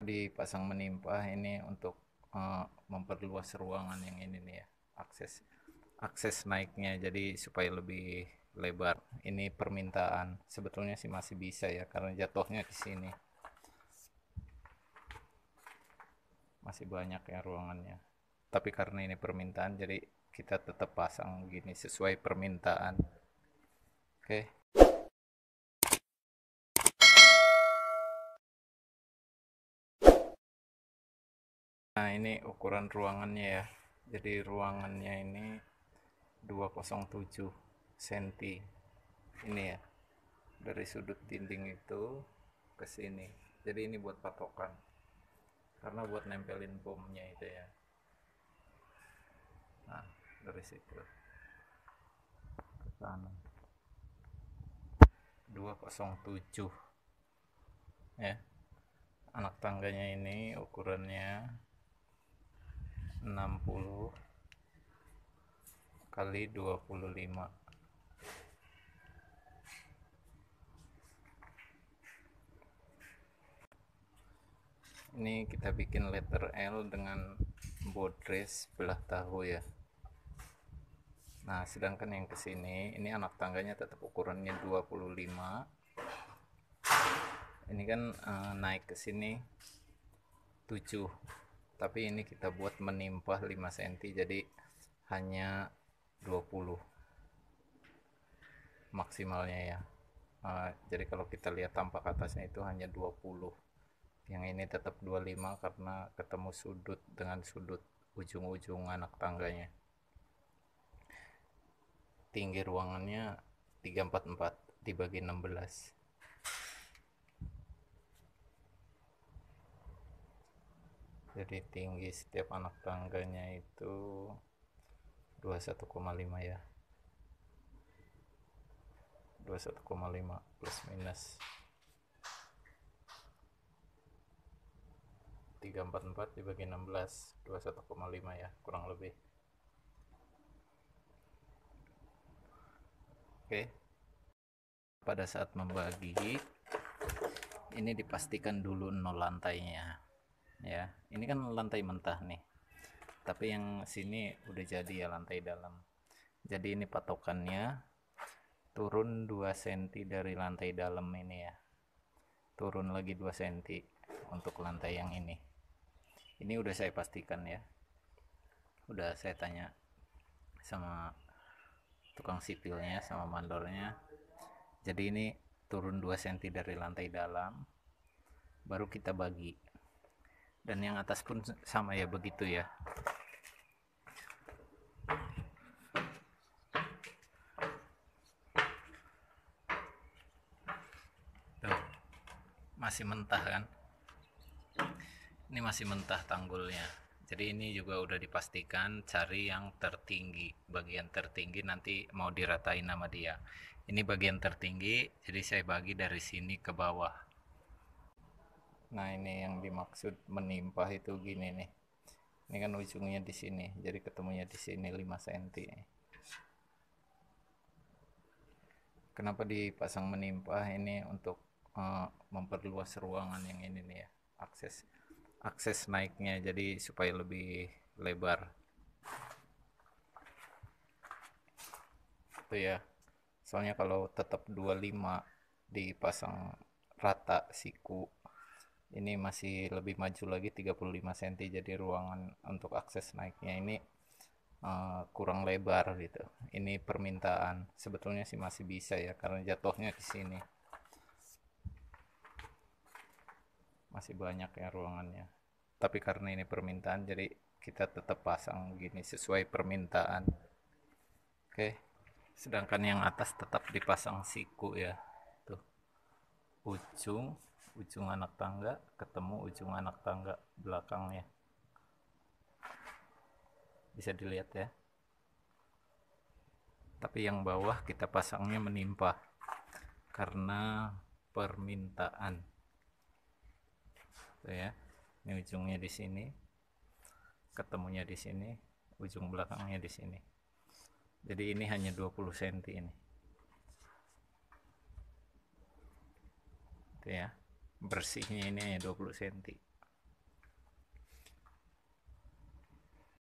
dipasang menimpa ini untuk memperluas ruangan yang ini nih ya, akses naiknya jadi supaya lebih lebar. Ini permintaan, sebetulnya sih masih bisa ya karena jatuhnya di sini masih banyak ya ruangannya, tapi karena ini permintaan jadi kita tetap pasang gini sesuai permintaan. Oke. Nah, ini ukuran ruangannya ya. Jadi ruangannya ini 207 cm. Ini ya. Dari sudut dinding itu ke sini. Jadi ini buat patokan. Karena buat nempelin bomnya itu ya. Nah, dari situ ke sana. 207 ya. Anak tangganya ini ukurannya 60 kali 25. Ini kita bikin letter L dengan bodres belah tahu ya. Nah, sedangkan yang kesini ini anak tangganya tetap ukurannya 25. Ini kan naik ke sini 7. Tapi ini kita buat menimpa 5 cm jadi hanya 20 maksimalnya ya. Jadi kalau kita lihat tampak atasnya itu hanya 20. Yang ini tetap 25 karena ketemu sudut dengan sudut ujung-ujung anak tangganya. Tinggi ruangannya 344 dibagi 16. Jadi tinggi setiap anak tangganya itu 21,5 ya. 21,5 plus minus 344 dibagi 16, 21,5 ya kurang lebih. Oke. Pada saat membagi ini dipastikan dulu 0 lantainya ya. Ini kan lantai mentah nih, tapi yang sini udah jadi ya lantai dalam. Jadi ini patokannya turun 2 cm dari lantai dalam ini ya, turun lagi 2 cm untuk lantai yang ini udah saya pastikan ya, udah saya tanya sama tukang sipilnya sama mandornya. Jadi ini turun 2 cm dari lantai dalam baru kita bagi, dan yang atas pun sama ya begitu ya. Tuh, masih mentah kan, ini masih mentah tanggulnya. Jadi ini juga udah dipastikan cari yang tertinggi, bagian tertinggi nanti mau diratain sama dia. Ini bagian tertinggi, jadi saya bagi dari sini ke bawah. Nah, ini yang dimaksud menimpa itu gini nih. Ini kan ujungnya di sini, jadi ketemunya di sini 5 cm. Kenapa dipasang menimpa? Ini untuk memperluas ruangan yang ini nih ya, akses naiknya jadi supaya lebih lebar. Itu ya. Soalnya kalau tetap 25 dipasang rata siku, ini masih lebih maju lagi 35 cm, jadi ruangan untuk akses naiknya ini kurang lebar gitu. Ini permintaan, sebetulnya sih masih bisa ya karena jatuhnya di sini masih banyak ya ruangannya, tapi karena ini permintaan jadi kita tetap pasang gini sesuai permintaan. Oke. Sedangkan yang atas tetap dipasang siku ya, tuh ujung anak tangga ketemu ujung anak tangga belakangnya, bisa dilihat ya. Tapi yang bawah kita pasangnya menimpa karena permintaan tuh ya. Ini ujungnya di sini, ketemunya di sini, ujung belakangnya di sini. Jadi ini hanya 20 cm ini. Itu ya. Bersihnya ini hanya 20 cm.